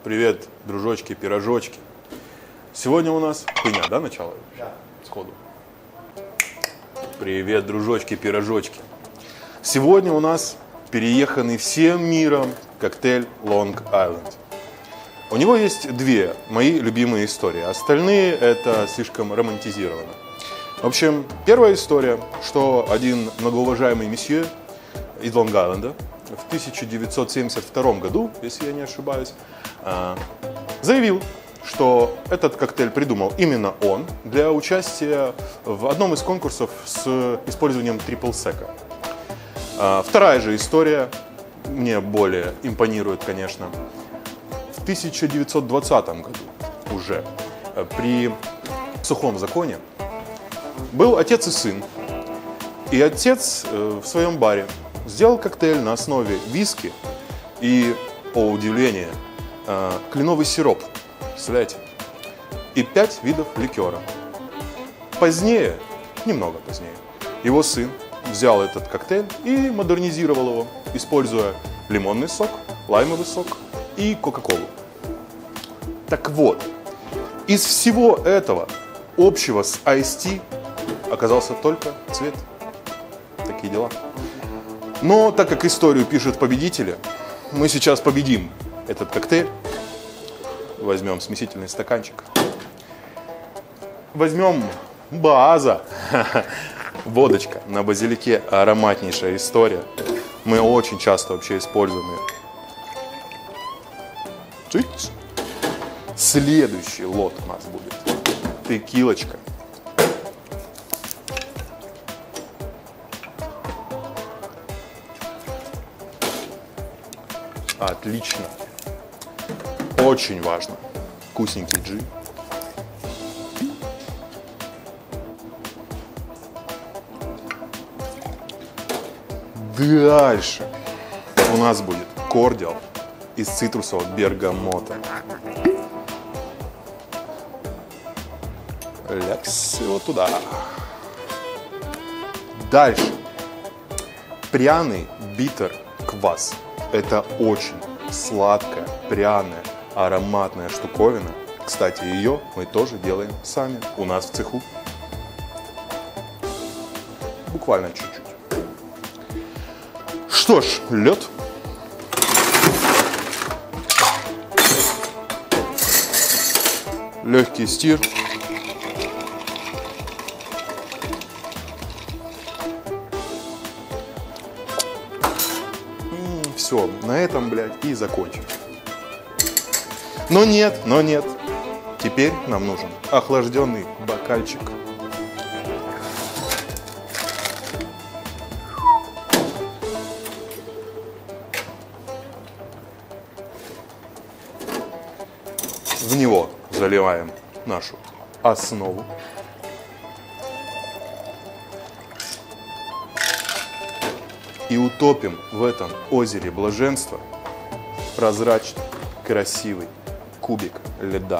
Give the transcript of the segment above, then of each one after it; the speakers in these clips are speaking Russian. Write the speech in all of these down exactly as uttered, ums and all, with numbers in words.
Привет, дружочки, пирожочки. Сегодня у нас хуйня, да, начало? Да. Сходу. Привет, дружочки, пирожочки. Сегодня у нас перееханный всем миром коктейль Long Island. У него есть две мои любимые истории, остальные это слишком романтизировано. В общем, первая история, что один многоуважаемый месье из Лонг-Айленда в тысяча девятьсот семьдесят втором году, если я не ошибаюсь, заявил, что этот коктейль придумал именно он для участия в одном из конкурсов с использованием трипл-сека. Вторая же история мне более импонирует, конечно. В тысяча девятьсот двадцатом году уже при сухом законе был отец и сын. И отец в своем баре сделал коктейль на основе виски и, о удивление, кленовый сироп. Представляете? И пять видов ликера. Позднее, немного позднее, его сын взял этот коктейль и модернизировал его, используя лимонный сок, лаймовый сок и кока-колу. Так вот, из всего этого общего с Ice Tea оказался только цвет. Такие дела. Но так как историю пишут победители, мы сейчас победим этот коктейль. Возьмем смесительный стаканчик. Возьмем база. Водочка на базилике. Ароматнейшая история. Мы очень часто вообще используем ее. Чуть. Следующий лот у нас будет текилочка. Отлично. Очень важно. Вкусненький джин. Дальше у нас будет кордиал из цитрусового бергамота. Лекс его туда. Дальше. Пряный битер квас. Это очень сладкая, пряная, ароматная штуковина. Кстати, ее мы тоже делаем сами у нас в цеху. Буквально чуть-чуть. Что ж, лед. Легкий стир. Все, на этом, блядь, и закончим. Но нет, но нет. Теперь нам нужен охлажденный бокальчик. В него заливаем нашу основу. И утопим в этом озере блаженства прозрачный, красивый кубик льда.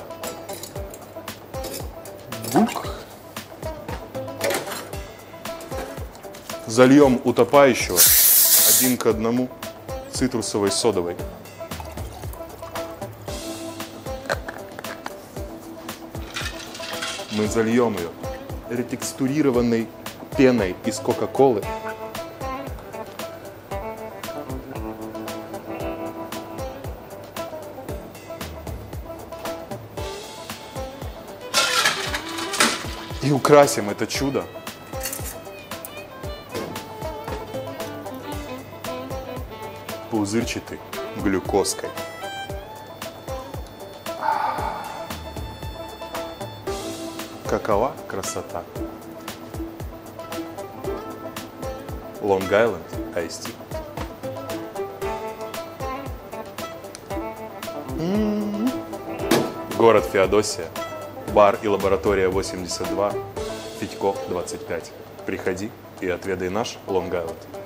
Бук. Зальем утопающего один к одному цитрусовой содовой. Мы зальем ее ретекстурированной пеной из кока-колы. И украсим это чудо пузырчатой глюкозкой. Какова красота! Long Island Ice Tea. М-м-м. Город Феодосия. Бар и лаборатория восемьдесят два, Федько двадцать пять. Приходи и отведай наш Long Island.